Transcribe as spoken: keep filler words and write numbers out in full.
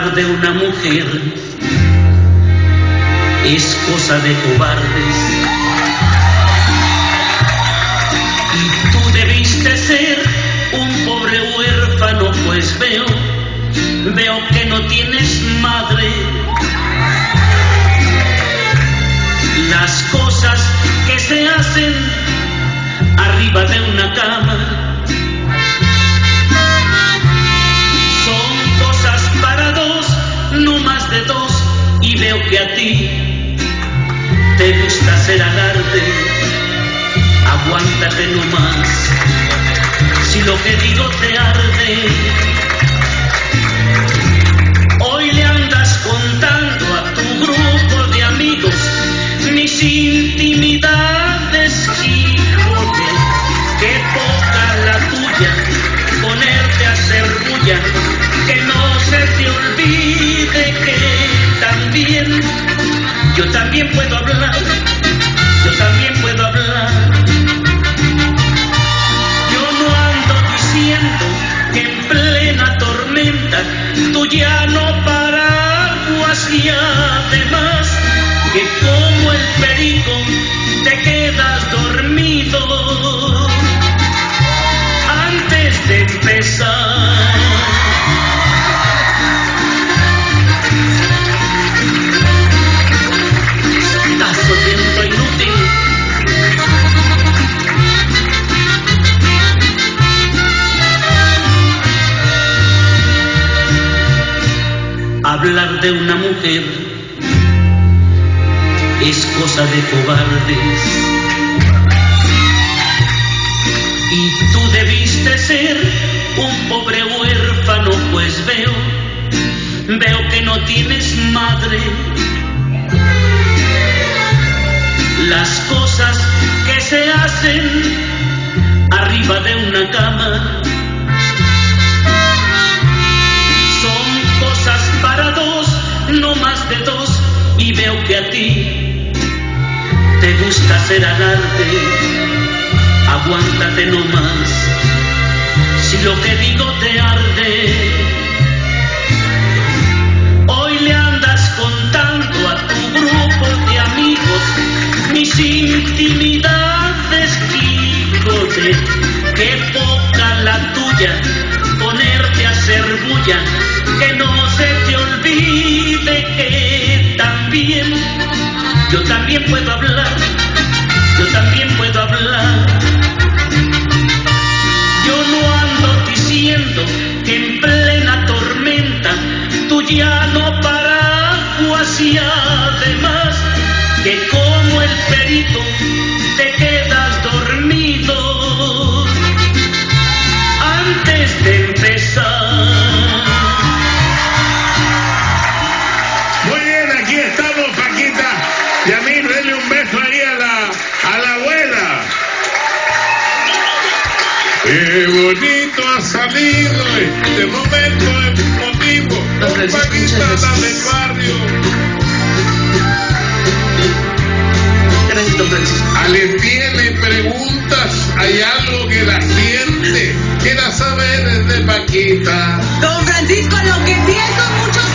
Hablar de una mujer es cosa de cobardes, y tú debiste ser un pobre huérfano, pues veo, veo que no tienes madre. Las cosas que se hacen arriba de una cama son cosas para dos, no más de dos, y veo que a ti te gusta ser alarde. Aguántate no más, si lo que digo te arde. Hoy le andas contando a tu grupo de amigos mis intimidades, híjole, qué poca la tuya, ponerte a hacer bulla, que no se te olvide que también, yo también puedo hablar, yo también puedo hablar. Yo no ando diciendo que en plena tormenta tú ya no paraguas, y además que como el perico te quedas dormido antes de empezar. Estás volviendo inútil. Hablar de una mujer es cosa de cobardes, y tú debiste ser un pobre huérfano, pues veo, veo que no tienes madre. Las cosas que se hacen arriba de una cama son cosas para dos, no más de dos, y veo que a ti te gusta ser alarde. Aguántate no más, si lo que digo te arde. Hoy le andas contando a tu grupo de amigos mis intimidades, híjole, qué poca la tuya, ponerte a hacer bulla, que no se te olvide que también, yo también puedo hablar, yo también puedo hablar. Yo no ando diciendo que en plena tormenta tú ya no paraguas, y además que como el perito te quedas dormido antes de empezar. Muy bien, aquí estamos, Paquita. Y a mí, denle un beso ahí a la, a la abuela. Qué bonito ha salido este momento emotivo con Paquita, la del barrio. Ale tiene preguntas, hay algo que la siente, quiera saber de Paquita. Don Francisco, lo que pienso mucho